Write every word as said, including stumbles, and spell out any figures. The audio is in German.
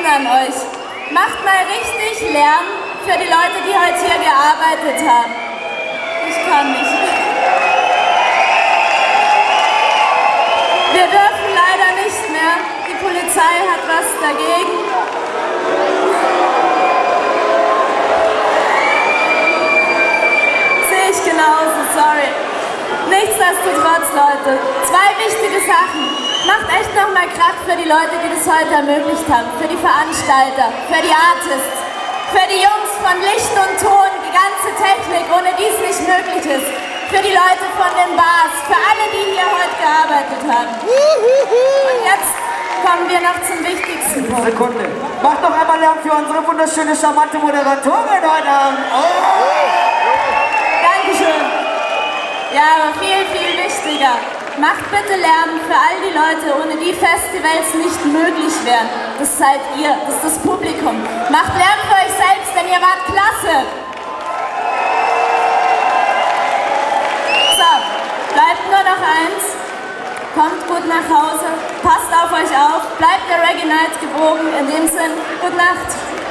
an euch. Macht mal richtig Lärm für die Leute, die heute hier gearbeitet haben. Ich kann nicht. Wir dürfen leider nicht mehr. Die Polizei hat was dagegen. Sehe ich genauso, sorry. Nichtsdestotrotz, Leute, zwei wichtige Sachen. Macht echt nochmal Krach für die Leute, die das heute ermöglicht haben. Für die Veranstalter, für die Artists, für die Jungs von Licht und Ton, die ganze Technik, ohne die es nicht möglich ist. Für die Leute von den Bars, für alle, die hier heute gearbeitet haben. Und jetzt kommen wir noch zum wichtigsten Punkt. Sekunde. Macht noch einmal Lärm für unsere wunderschöne, charmante Moderatorin heute Abend. Oh. Dankeschön. Ja, aber viel, viel wichtiger. Macht bitte Lärm für all die Leute, ohne die Festivals nicht möglich wären. Das seid ihr, das ist das Publikum. Macht Lärm für euch selbst, denn ihr wart klasse. So, bleibt nur noch eins. Kommt gut nach Hause, passt auf euch auf, bleibt der Reggae Night gewogen. In dem Sinn, gute Nacht.